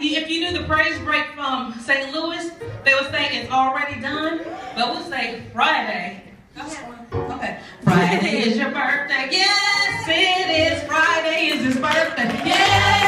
if you do the praise break from St. Louis, they would say it's already done, but we'll say Friday. Okay. Friday is your birthday. Yes, it is. Friday is his birthday. Yes.